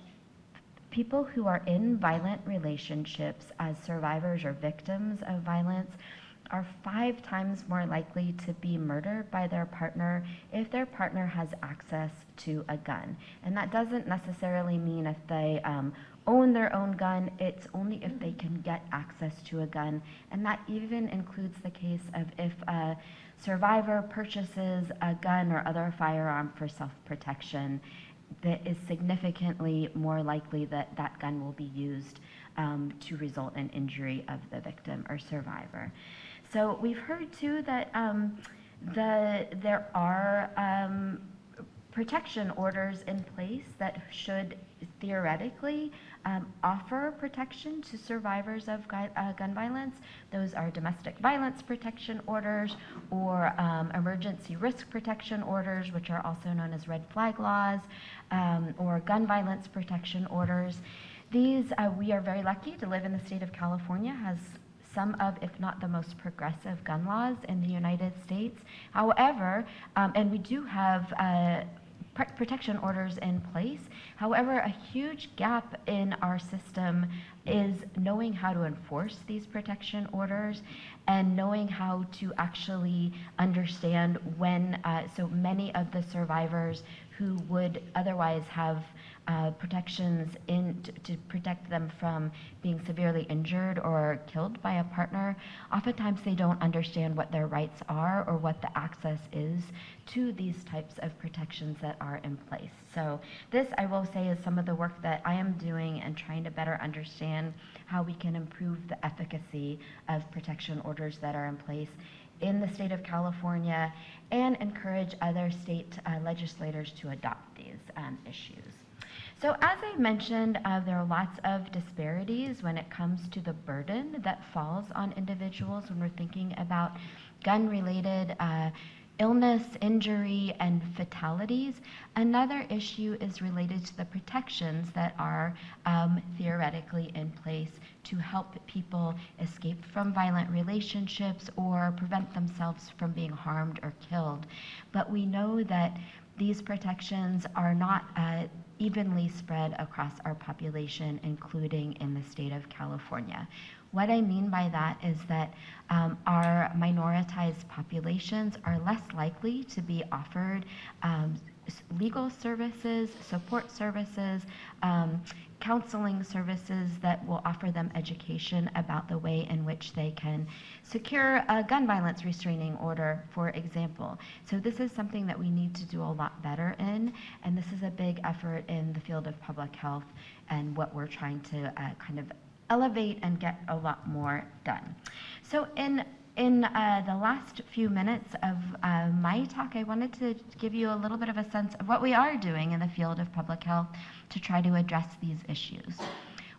E: people who are in violent relationships as survivors or victims of violence are five times more likely to be murdered by their partner if their partner has access to a gun. And that doesn't necessarily mean if they um, own their own gun, it's only if they can get access to a gun. And that even includes the case of if a survivor purchases a gun or other firearm for self-protection, that is significantly more likely that that gun will be used um, to result in injury of the victim or survivor. So we've heard too that um, the, there are um, protection orders in place that should theoretically um, offer protection to survivors of gu uh, gun violence. Those are domestic violence protection orders or um, emergency risk protection orders, which are also known as red flag laws, um, or gun violence protection orders. These, uh, we are very lucky to live in the state of California, has some of, if not the most progressive gun laws in the United States. However, um, and we do have uh, pr protection orders in place. However, a huge gap in our system is knowing how to enforce these protection orders and knowing how to actually understand when, uh, so many of the survivors who would otherwise have uh, protections in to, to protect them from being severely injured or killed by a partner, oftentimes they don't understand what their rights are or what the access is to these types of protections that are in place. So this, I will say, is some of the work that I am doing and trying to better understand how we can improve the efficacy of protection orders that are in place in the state of California and encourage other state uh, legislators to adopt these um, issues. So as I mentioned, uh, there are lots of disparities when it comes to the burden that falls on individuals when we're thinking about gun-related uh, illness, injury, and fatalities. Another issue is related to the protections that are um, theoretically in place to help people escape from violent relationships or prevent themselves from being harmed or killed. But we know that these protections are not uh, evenly spread across our population, including in the state of California. What I mean by that is that um, our minoritized populations are less likely to be offered um, legal services, support services, um, counseling services that will offer them education about the way in which they can secure a gun violence restraining order, for example. So this is something that we need to do a lot better in, and this is a big effort in the field of public health and what we're trying to uh, kind of elevate and get a lot more done. So in In uh, the last few minutes of uh, my talk, I wanted to give you a little bit of a sense of what we are doing in the field of public health to try to address these issues.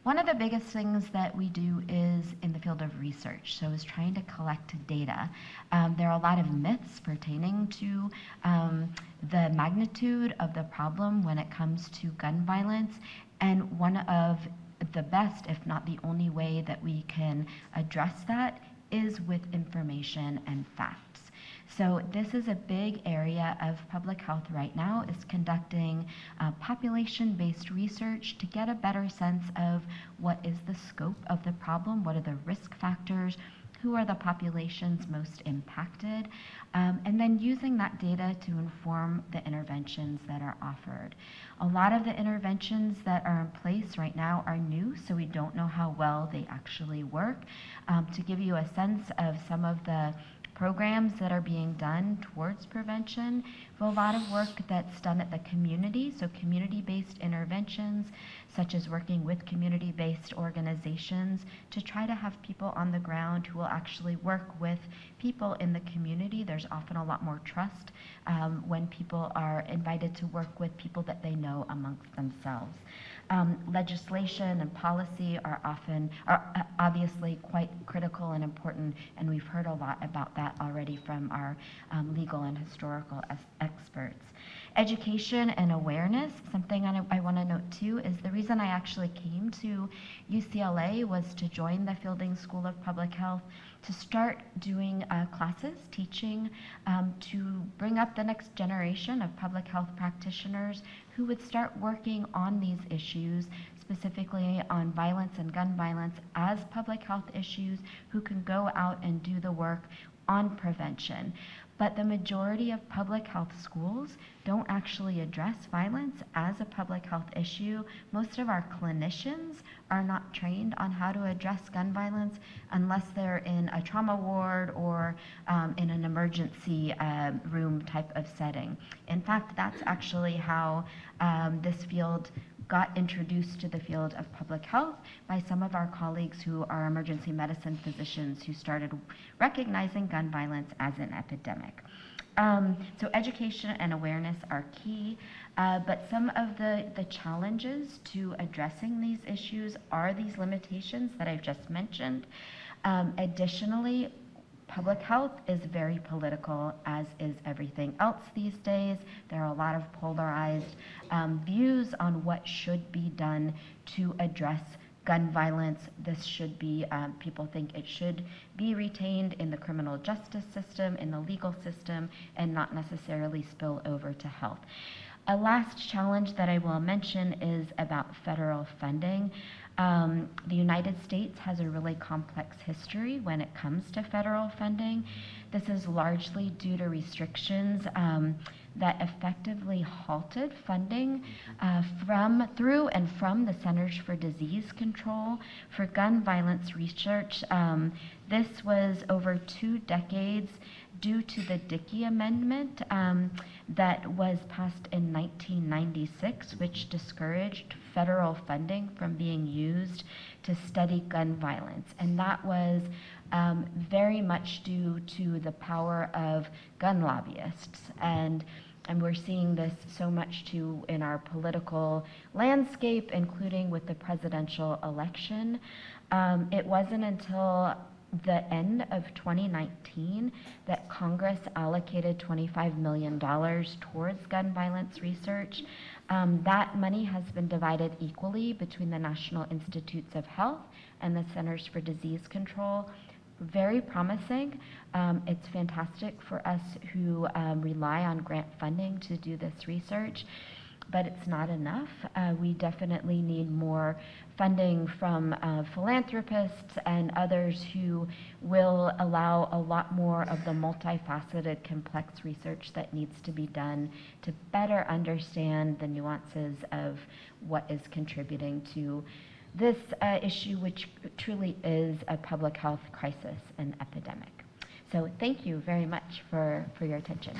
E: One of the biggest things that we do is in the field of research, so is trying to collect data. Um, there are a lot of myths pertaining to um, the magnitude of the problem when it comes to gun violence, and one of the best, if not the only way that we can address that is with information and facts. So this is a big area of public health right now, is conducting uh, population-based research to get a better sense of what is the scope of the problem, what are the risk factors, who are the populations most impacted, um, and then using that data to inform the interventions that are offered. A lot of the interventions that are in place right now are new, so we don't know how well they actually work. Um, to give you a sense of some of the programs that are being done towards prevention, we have a lot of work that's done at the community, so community-based interventions, such as working with community-based organizations to try to have people on the ground who will actually work with people in the community. There's often a lot more trust um, when people are invited to work with people that they know amongst themselves. Um, legislation and policy are often, are obviously quite critical and important, and we've heard a lot about that already from our um, legal and historical experts. Education and awareness, something I, I want to note too, is the reason I actually came to U C L A was to join the Fielding School of Public Health, to start doing uh, classes, teaching, um, to bring up the next generation of public health practitioners who would start working on these issues, specifically on violence and gun violence as public health issues, who can go out and do the work on prevention. But the majority of public health schools don't actually address violence as a public health issue. Most of our clinicians are not trained on how to address gun violence unless they're in a trauma ward or um, in an emergency uh, room type of setting. In fact, that's actually how um, this field got introduced to the field of public health by some of our colleagues who are emergency medicine physicians who started recognizing gun violence as an epidemic. Um, so education and awareness are key, uh, but some of the, the challenges to addressing these issues are these limitations that I've just mentioned. Um, additionally, public health is very political, as is everything else these days. There are a lot of polarized um, views on what should be done to address gun violence. This should be, um, people think it should be retained in the criminal justice system, in the legal system, and not necessarily spill over to health. A last challenge that I will mention is about federal funding. Um, the United States has a really complex history when it comes to federal funding. This is largely due to restrictions um, that effectively halted funding uh, from, through and from the Centers for Disease Control for gun violence research. Um, this was over two decades due to the Dickey Amendment um, that was passed in nineteen ninety-six, which discouraged federal funding from being used to study gun violence. And that was um, very much due to the power of gun lobbyists. And And we're seeing this so much too in our political landscape, including with the presidential election. Um, it wasn't until the end of twenty nineteen that Congress allocated twenty-five million dollars towards gun violence research. Um, that money has been divided equally between the National Institutes of Health and the Centers for Disease Control. Very promising. Um, it's fantastic for us who um, rely on grant funding to do this research, but it's not enough. Uh, we definitely need more funding from uh, philanthropists and others who will allow a lot more of the multifaceted, complex research that needs to be done to better understand the nuances of what is contributing to this uh, issue, which truly is a public health crisis and epidemic. So thank you very much for, for your attention.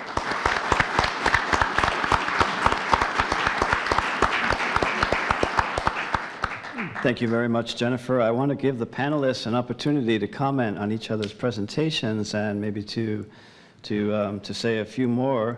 A: Thank you very much, Jennifer. I want to give the panelists an opportunity to comment on each other's presentations and maybe to, to, um, to say a few more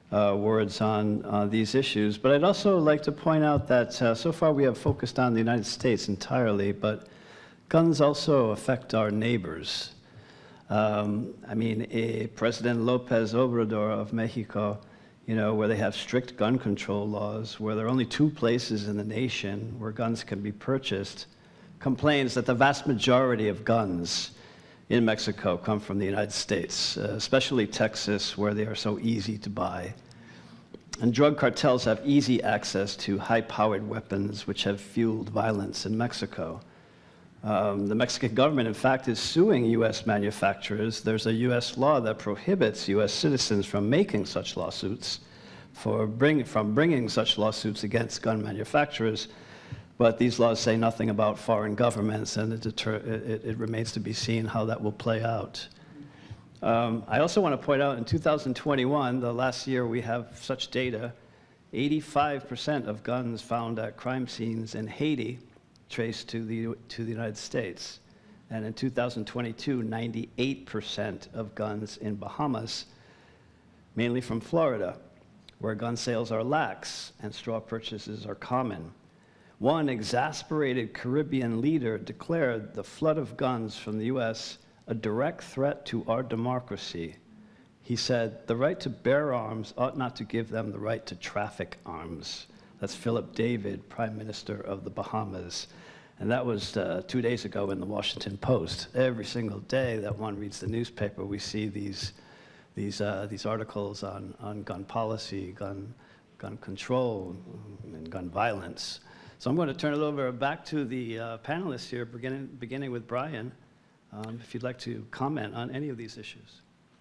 A: uh, words on uh, these issues. But I'd also like to point out that uh, so far we have focused on the United States entirely, but guns also affect our neighbors. Um, I mean, eh, President Lopez Obrador of Mexico, you know, where they have strict gun control laws, where there are only two places in the nation where guns can be purchased, complains that the vast majority of guns in Mexico come from the United States, uh, especially Texas, where they are so easy to buy. And drug cartels have easy access to high-powered weapons, which have fueled violence in Mexico. Um, the Mexican government, in fact, is suing U S manufacturers. There's a U S law that prohibits U S citizens from making such lawsuits, for bring, from bringing such lawsuits against gun manufacturers. But these laws say nothing about foreign governments, and it, deter, it, it remains to be seen how that will play out. Um, I also want to point out in two thousand twenty-one, the last year we have such data, eighty-five percent of guns found at crime scenes in Haiti traced to the, to the United States. And in two thousand twenty-two, ninety-eight percent of guns in Bahamas, mainly from Florida, where gun sales are lax and straw purchases are common. One exasperated Caribbean leader declared the flood of guns from the U S a direct threat to our democracy. He said, "The right to bear arms ought not to give them the right to traffic arms." That's Philip David, Prime Minister of the Bahamas. And that was uh, two days ago in the Washington Post. Every single day that one reads the newspaper, we see these, these, uh, these articles on, on gun policy, gun, gun control, and gun violence. So I'm going to turn it over back to the uh, panelists here, beginning, beginning with Brian, um, if you'd like to comment on any of these issues.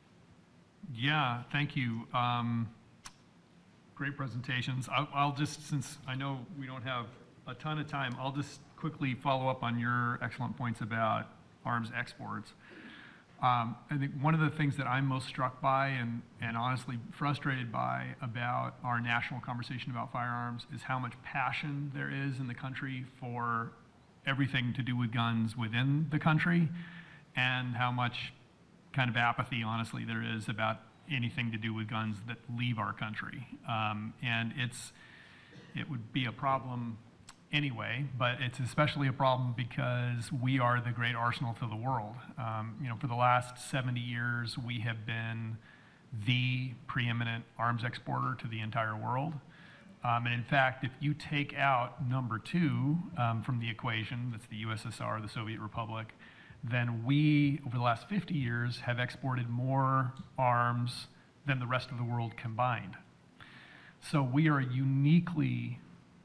B: Yeah, thank you. Um, great presentations. I'll, I'll just, since I know we don't have a ton of time, I'll just quickly follow up on your excellent points about arms exports. Um, I think one of the things that I'm most struck by and, and honestly frustrated by about our national conversation about firearms is how much passion there is in the country for everything to do with guns within the country, and how much kind of apathy, honestly, there is about anything to do with guns that leave our country. Um, and it's, it would be a problem anyway, but it's especially a problem because we are the great arsenal to the world. Um, you know, for the last seventy years, we have been the preeminent arms exporter to the entire world. Um, and in fact, if you take out number two um, from the equation, that's the U S S R, the Soviet Republic, then we, over the last fifty years, have exported more arms than the rest of the world combined. So we are uniquely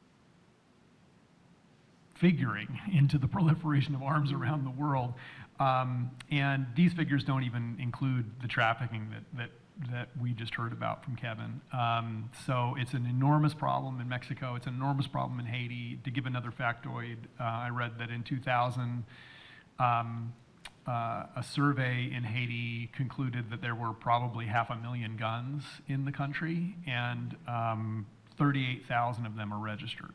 B: figuring into the proliferation of arms around the world. Um, and these figures don't even include the trafficking that, that, that we just heard about from Kevin. Um, so it's an enormous problem in Mexico. It's an enormous problem in Haiti. To give another factoid, uh, I read that in two thousand, um, uh, a survey in Haiti concluded that there were probably half a million guns in the country, and um, thirty-eight thousand of them are registered.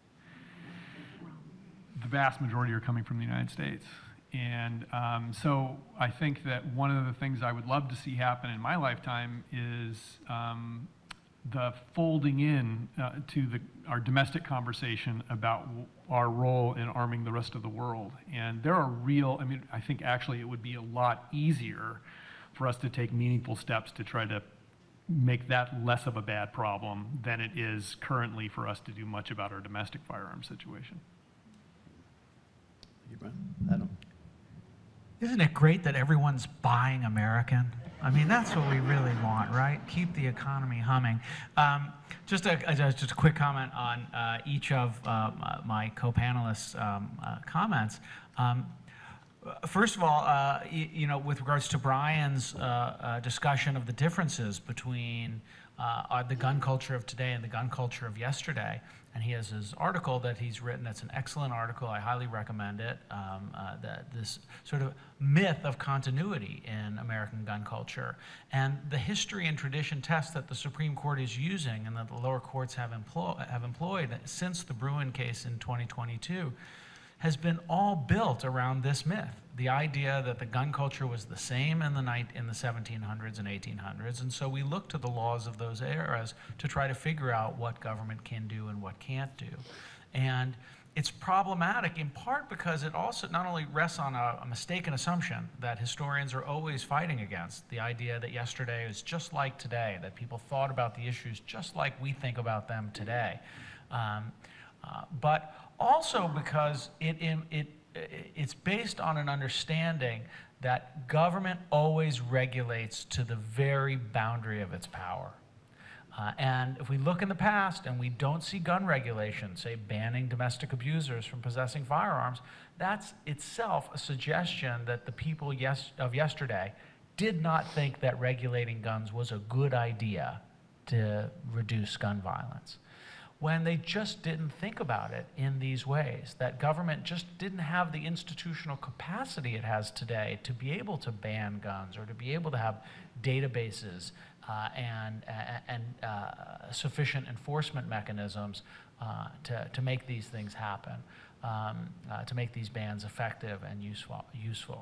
B: The vast majority are coming from the United States. And um, so I think that one of the things I would love to see happen in my lifetime is um, the folding in uh, to the, our domestic conversation about w our role in arming the rest of the world. And there are real, I mean, I think actually it would be a lot easier for us to take meaningful steps to try to make that less of a bad problem than it is currently for us to do much about our domestic firearms situation.
A: Adam.
F: Isn't it great that everyone's buying American? I mean, that's what we really want, right? Keep the economy humming. Um, just, a, a, just a quick comment on uh, each of uh, my co-panelists' um, uh, comments. Um, first of all, uh, you, you know, with regards to Brian's uh, uh, discussion of the differences between uh, the gun culture of today and the gun culture of yesterday, and he has his article that he's written. That's an excellent article. I highly recommend it. Um, uh, that this sort of myth of continuity in American gun culture, and the history and tradition test that the Supreme Court is using and that the lower courts have, employ have employed since the Bruin case in twenty twenty-two has been all built around this myth. The idea that the gun culture was the same in the night in the seventeen hundreds and eighteen hundreds, and so we look to the laws of those eras to try to figure out what government can do and what can't do. And it's problematic in part because it also not only rests on a, a mistaken assumption that historians are always fighting against, the idea that yesterday is just like today, that people thought about the issues just like we think about them today, um, uh, but also because it, it, it it's based on an understanding that government always regulates to the very boundary of its power. Uh, and if we look in the past and we don't see gun regulation, say banning domestic abusers from possessing firearms, that's itself a suggestion that the people yes, of yesterday did not think that regulating guns was a good idea to reduce gun violence, when they just didn't think about it in these ways, that government just didn't have the institutional capacity it has today to be able to ban guns or to be able to have databases uh, and, and uh, sufficient enforcement mechanisms uh, to, to make these things happen, um, uh, to make these bans effective and useful. useful.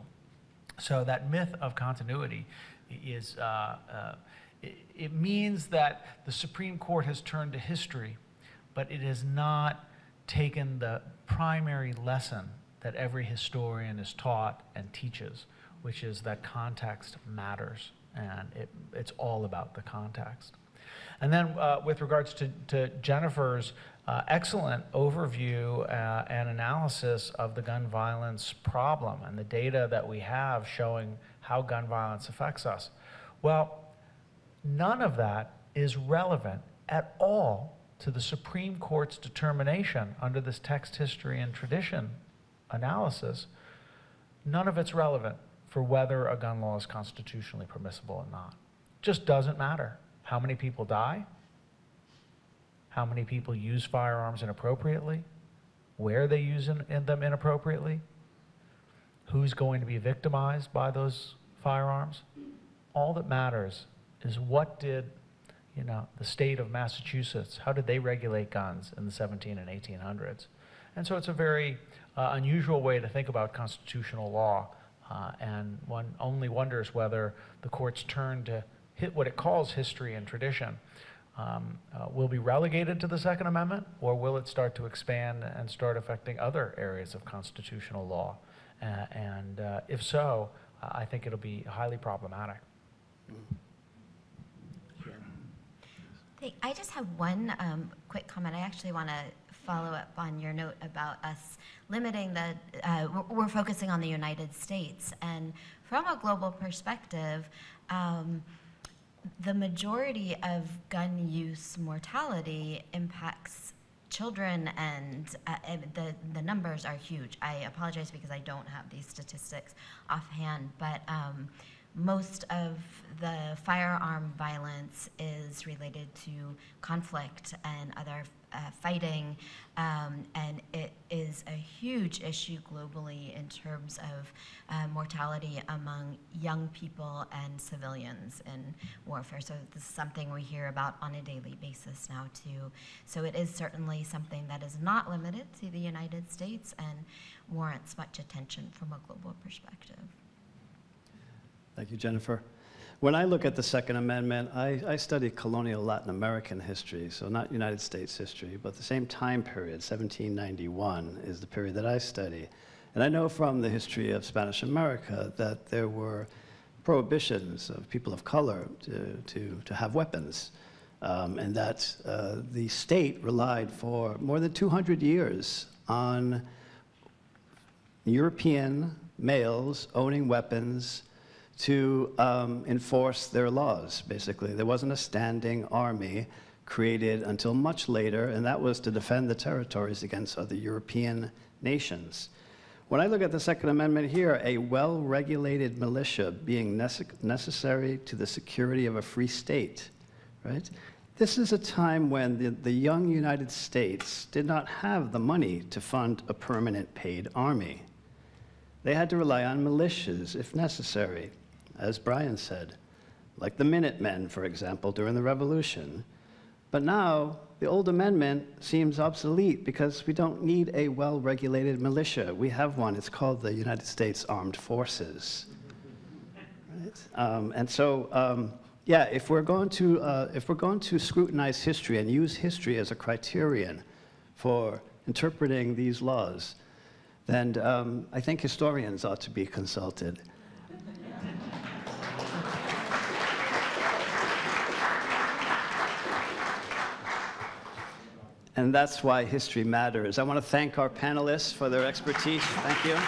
F: So that myth of continuity is, uh, uh, it, it means that the Supreme Court has turned to history, but it has not taken the primary lesson that every historian is taught and teaches, which is that context matters, and it, it's all about the context. And then uh, with regards to, to Jennifer's uh, excellent overview uh, and analysis of the gun violence problem and the data that we have showing how gun violence affects us, well, none of that is relevant at all to the Supreme Court's determination under this text, history, and tradition analysis. None of it's relevant for whether a gun law is constitutionally permissible or not. Just doesn't matter. How many people die? How many people use firearms inappropriately? Where they use in, in them inappropriately? Who's going to be victimized by those firearms? All that matters is what did You know, the state of Massachusetts, how did they regulate guns in the seventeen and eighteen hundreds? And so it's a very uh, unusual way to think about constitutional law, uh, and one only wonders whether the court's turn to hit what it calls history and tradition um, uh, will be relegated to the Second Amendment, or will it start to expand and start affecting other areas of constitutional law? Uh, and uh, if so, uh, I think it'll be highly problematic.
G: I just have one um, quick comment. I actually want to follow up on your note about us limiting the, uh, we're, we're focusing on the United States. And from a global perspective, um, the majority of gun use mortality impacts children, and uh, the, the numbers are huge. I apologize because I don't have these statistics offhand, but um, most of the firearm violence is related to conflict and other uh, fighting, um, and it is a huge issue globally in terms of uh, mortality among young people and civilians in warfare. So this is something we hear about on a daily basis now too. So it is certainly something that is not limited to the United States and warrants much attention from a global perspective.
A: Thank you, Jennifer. When I look at the Second Amendment, I, I study colonial Latin American history, so not United States history, but the same time period, seventeen ninety-one, is the period that I study. And I know from the history of Spanish America that there were prohibitions of people of color to, to, to have weapons, um, and that uh, the state relied for more than two hundred years on European males owning weapons to um, enforce their laws, basically. There wasn't a standing army created until much later, and that was to defend the territories against other European nations. When I look at the Second Amendment here, a well-regulated militia being nece- necessary to the security of a free state, right? This is a time when the, the young United States did not have the money to fund a permanent paid army. They had to rely on militias if necessary, as Brian said, like the Minutemen, for example, during the Revolution. But now, the old amendment seems obsolete because we don't need a well-regulated militia. We have one. It's called the United States Armed Forces. Right? Um, and so, um, yeah, if we're going to uh, if we're going to scrutinize history and use history as a criterion for interpreting these laws, then um, I think historians ought to be consulted. And that's why history matters. I want to thank our panelists for their expertise. Thank you.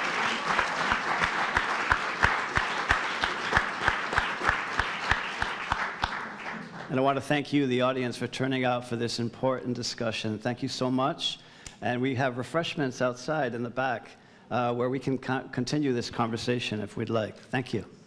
A: And I want to thank you, the audience, for turning out for this important discussion. Thank you so much. And we have refreshments outside in the back uh, where we can co- continue this conversation if we'd like. Thank you.